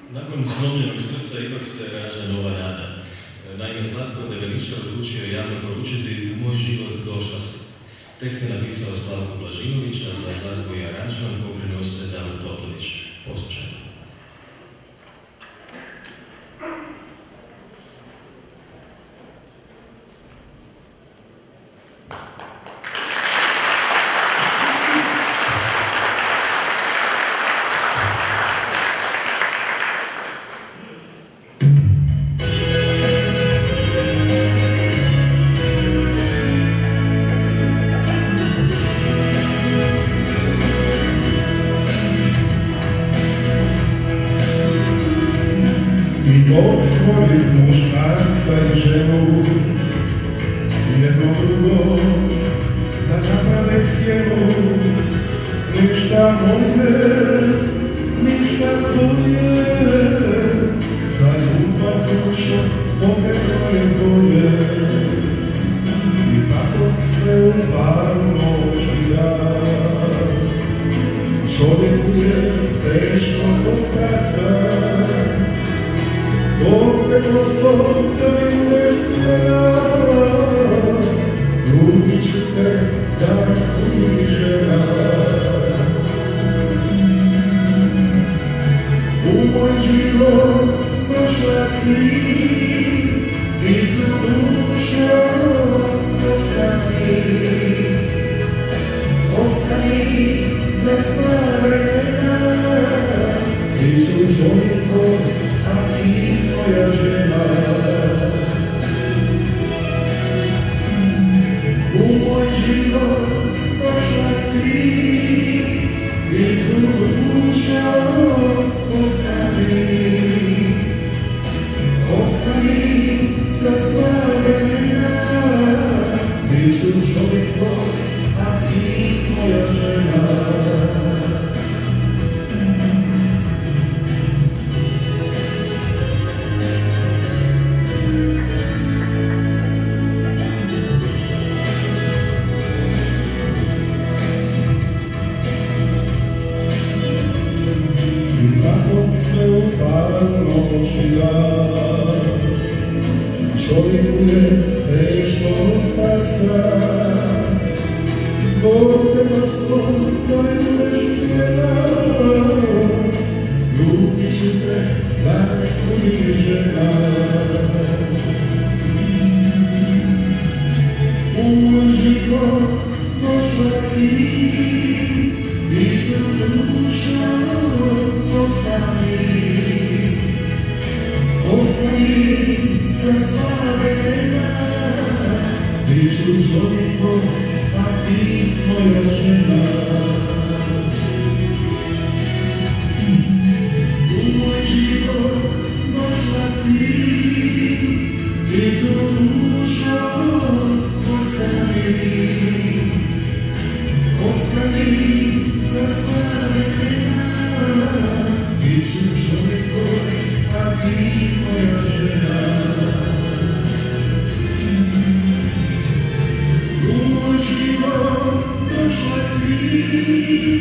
Nakon slomljenog srca ipak se rađa nova nada. Naime, Zlatko Debeličar odlučio javno poručiti "U moj život došla si". Tekst je napisao Slavko Blažinović, a za glazbu i aranžman pobrinuo se Davor Totović. Poslušajmo. Bog stvori muškarca i ženu, jedno drugo da naprave sjenu. Ništa moje, ništa tvoje, za ljubav dušo potrebno je bolje. I tako sve u par noći dan, čovjeku je teško poskazat. Bog te poslao da mi budeš cijela, ljubit ću te da mi žena. U moj život došla si i tu dušo ostani, ostani za sva vremena. Ti ću čovjek tvoj, a ti moja žena. U moj život došla si i tu dušo ostani, ostani za sva vremena. Ti ću čovjek tvoj, a ti moja žena. Sve u par noći dan, čovjeku je teško srca. Bog te poslao da mi budeš cijela, ljubit ću te da mi žena. U moj život došla si i tu dušo ostani, ostani za sva vremena. Ti ću čovjek tvoj, a ti moja žena. U moj život došla si i tu dušo ostani, ostani za sva vremena. Ti ću čovjek tvoj, a ti moja žena. U moj život došla si